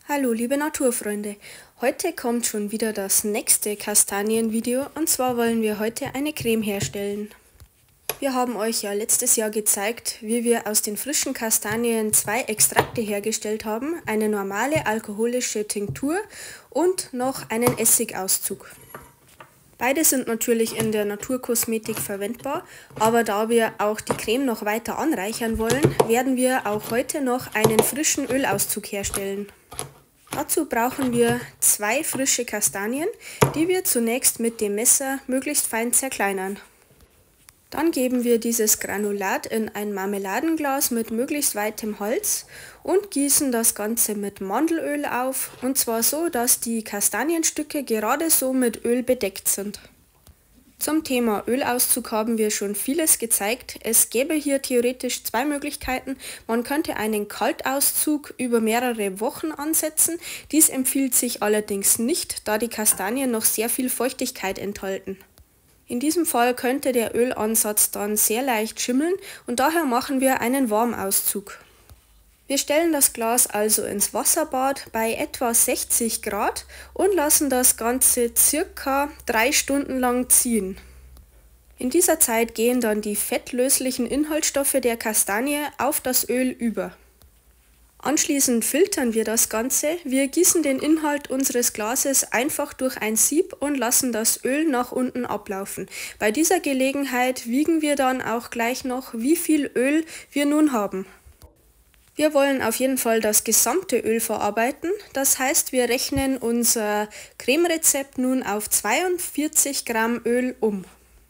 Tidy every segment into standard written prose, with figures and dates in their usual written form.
Hallo liebe Naturfreunde, heute kommt schon wieder das nächste Kastanienvideo und zwar wollen wir heute eine Creme herstellen. Wir haben euch ja letztes Jahr gezeigt, wie wir aus den frischen Kastanien zwei Extrakte hergestellt haben, eine normale alkoholische Tinktur und noch einen Essigauszug. Beide sind natürlich in der Naturkosmetik verwendbar, aber da wir auch die Creme noch weiter anreichern wollen, werden wir auch heute noch einen frischen Ölauszug herstellen. Dazu brauchen wir zwei frische Kastanien, die wir zunächst mit dem Messer möglichst fein zerkleinern. Dann geben wir dieses Granulat in ein Marmeladenglas mit möglichst weitem Holz und gießen das Ganze mit Mandelöl auf, und zwar so, dass die Kastanienstücke gerade so mit Öl bedeckt sind. Zum Thema Ölauszug haben wir schon vieles gezeigt. Es gäbe hier theoretisch zwei Möglichkeiten. Man könnte einen Kaltauszug über mehrere Wochen ansetzen. Dies empfiehlt sich allerdings nicht, da die Kastanien noch sehr viel Feuchtigkeit enthalten. In diesem Fall könnte der Ölansatz dann sehr leicht schimmeln und daher machen wir einen Warmauszug. Wir stellen das Glas also ins Wasserbad bei etwa 60 Grad und lassen das Ganze circa 3 Stunden lang ziehen. In dieser Zeit gehen dann die fettlöslichen Inhaltsstoffe der Kastanie auf das Öl über. Anschließend filtern wir das Ganze. Wir gießen den Inhalt unseres Glases einfach durch ein Sieb und lassen das Öl nach unten ablaufen. Bei dieser Gelegenheit wiegen wir dann auch gleich noch, wie viel Öl wir nun haben. Wir wollen auf jeden Fall das gesamte Öl verarbeiten, das heißt, wir rechnen unser Cremerezept nun auf 42 Gramm Öl um.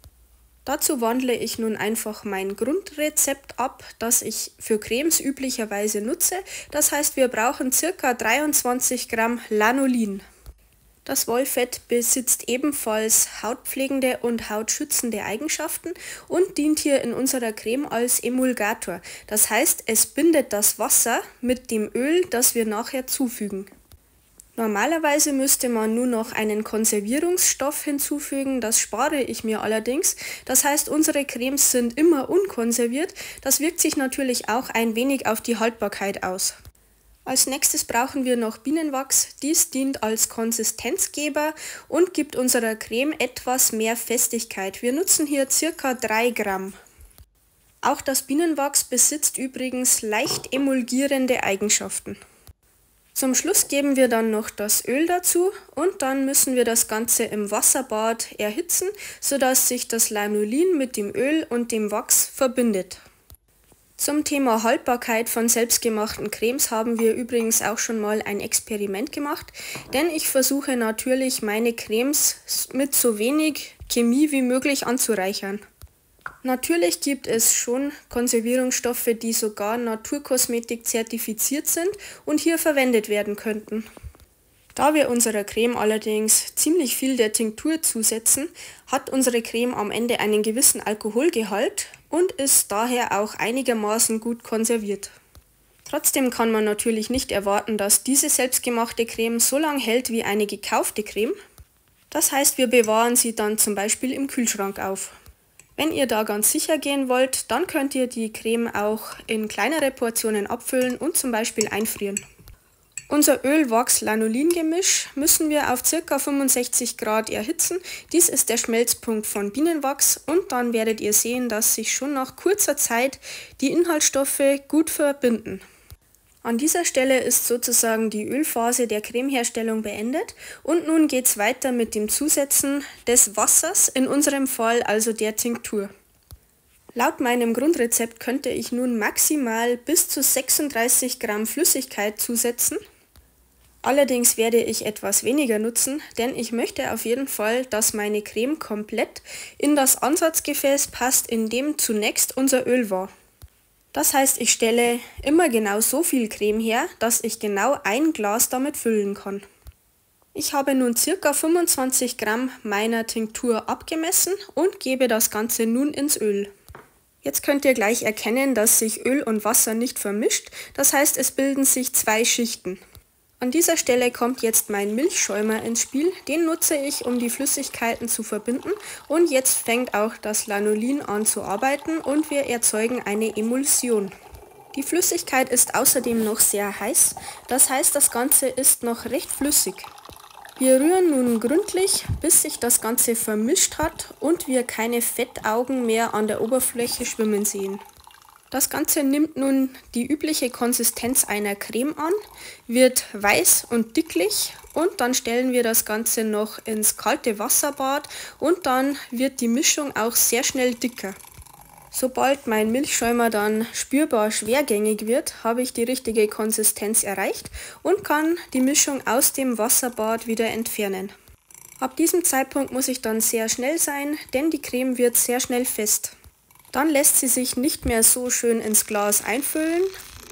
Dazu wandle ich nun einfach mein Grundrezept ab, das ich für Cremes üblicherweise nutze, das heißt, wir brauchen ca. 23 Gramm Lanolin. Das Wollfett besitzt ebenfalls hautpflegende und hautschützende Eigenschaften und dient hier in unserer Creme als Emulgator. Das heißt, es bindet das Wasser mit dem Öl, das wir nachher zufügen. Normalerweise müsste man nur noch einen Konservierungsstoff hinzufügen, das spare ich mir allerdings. Das heißt, unsere Cremes sind immer unkonserviert. Das wirkt sich natürlich auch ein wenig auf die Haltbarkeit aus. Als nächstes brauchen wir noch Bienenwachs. Dies dient als Konsistenzgeber und gibt unserer Creme etwas mehr Festigkeit. Wir nutzen hier ca. 3 Gramm. Auch das Bienenwachs besitzt übrigens leicht emulgierende Eigenschaften. Zum Schluss geben wir dann noch das Öl dazu und dann müssen wir das Ganze im Wasserbad erhitzen, sodass sich das Lanolin mit dem Öl und dem Wachs verbindet. Zum Thema Haltbarkeit von selbstgemachten Cremes haben wir übrigens auch schon mal ein Experiment gemacht, denn ich versuche natürlich meine Cremes mit so wenig Chemie wie möglich anzureichern. Natürlich gibt es schon Konservierungsstoffe, die sogar Naturkosmetik zertifiziert sind und hier verwendet werden könnten. Da wir unserer Creme allerdings ziemlich viel der Tinktur zusetzen, hat unsere Creme am Ende einen gewissen Alkoholgehalt und ist daher auch einigermaßen gut konserviert. Trotzdem kann man natürlich nicht erwarten, dass diese selbstgemachte Creme so lange hält wie eine gekaufte Creme. Das heißt, wir bewahren sie dann zum Beispiel im Kühlschrank auf. Wenn ihr da ganz sicher gehen wollt, dann könnt ihr die Creme auch in kleinere Portionen abfüllen und zum Beispiel einfrieren. Unser Öl-Wachs-Lanolin-Gemisch müssen wir auf ca. 65 Grad erhitzen. Dies ist der Schmelzpunkt von Bienenwachs und dann werdet ihr sehen, dass sich schon nach kurzer Zeit die Inhaltsstoffe gut verbinden. An dieser Stelle ist sozusagen die Ölphase der Cremeherstellung beendet und nun geht es weiter mit dem Zusetzen des Wassers, in unserem Fall also der Tinktur. Laut meinem Grundrezept könnte ich nun maximal bis zu 36 Gramm Flüssigkeit zusetzen. Allerdings werde ich etwas weniger nutzen, denn ich möchte auf jeden Fall, dass meine Creme komplett in das Ansatzgefäß passt, in dem zunächst unser Öl war. Das heißt, ich stelle immer genau so viel Creme her, dass ich genau ein Glas damit füllen kann. Ich habe nun ca. 25 Gramm meiner Tinktur abgemessen und gebe das Ganze nun ins Öl. Jetzt könnt ihr gleich erkennen, dass sich Öl und Wasser nicht vermischt, das heißt, es bilden sich zwei Schichten. An dieser Stelle kommt jetzt mein Milchschäumer ins Spiel, den nutze ich, um die Flüssigkeiten zu verbinden und jetzt fängt auch das Lanolin an zu arbeiten und wir erzeugen eine Emulsion. Die Flüssigkeit ist außerdem noch sehr heiß, das heißt, das Ganze ist noch recht flüssig. Wir rühren nun gründlich, bis sich das Ganze vermischt hat und wir keine Fettaugen mehr an der Oberfläche schwimmen sehen. Das Ganze nimmt nun die übliche Konsistenz einer Creme an, wird weiß und dicklich und dann stellen wir das Ganze noch ins kalte Wasserbad und dann wird die Mischung auch sehr schnell dicker. Sobald mein Milchschäumer dann spürbar schwergängig wird, habe ich die richtige Konsistenz erreicht und kann die Mischung aus dem Wasserbad wieder entfernen. Ab diesem Zeitpunkt muss ich dann sehr schnell sein, denn die Creme wird sehr schnell fest. Dann lässt sie sich nicht mehr so schön ins Glas einfüllen.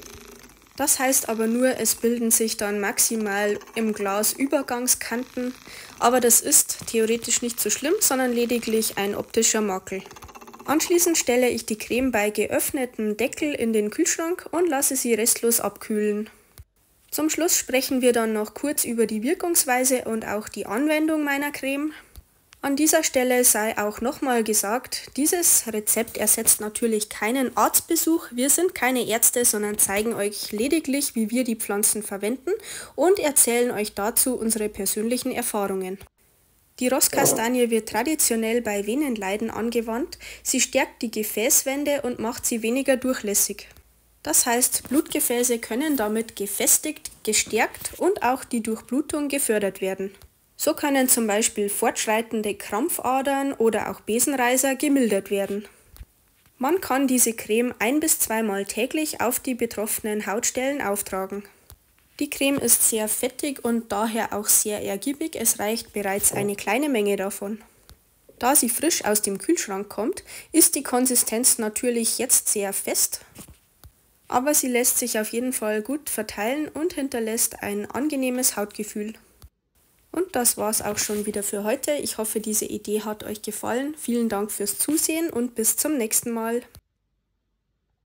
Das heißt aber nur, es bilden sich dann maximal im Glas Übergangskanten, aber das ist theoretisch nicht so schlimm, sondern lediglich ein optischer Makel. Anschließend stelle ich die Creme bei geöffnetem Deckel in den Kühlschrank und lasse sie restlos abkühlen. Zum Schluss sprechen wir dann noch kurz über die Wirkungsweise und auch die Anwendung meiner Creme. An dieser Stelle sei auch nochmal gesagt, dieses Rezept ersetzt natürlich keinen Arztbesuch. Wir sind keine Ärzte, sondern zeigen euch lediglich, wie wir die Pflanzen verwenden und erzählen euch dazu unsere persönlichen Erfahrungen. Die Rosskastanie wird traditionell bei Venenleiden angewandt. Sie stärkt die Gefäßwände und macht sie weniger durchlässig. Das heißt, Blutgefäße können damit gefestigt, gestärkt und auch die Durchblutung gefördert werden. So können zum Beispiel fortschreitende Krampfadern oder auch Besenreißer gemildert werden. Man kann diese Creme 1- bis 2-mal täglich auf die betroffenen Hautstellen auftragen. Die Creme ist sehr fettig und daher auch sehr ergiebig, es reicht bereits eine kleine Menge davon. Da sie frisch aus dem Kühlschrank kommt, ist die Konsistenz natürlich jetzt sehr fest, aber sie lässt sich auf jeden Fall gut verteilen und hinterlässt ein angenehmes Hautgefühl. Und das war's auch schon wieder für heute. Ich hoffe, diese Idee hat euch gefallen. Vielen Dank fürs Zusehen und bis zum nächsten Mal.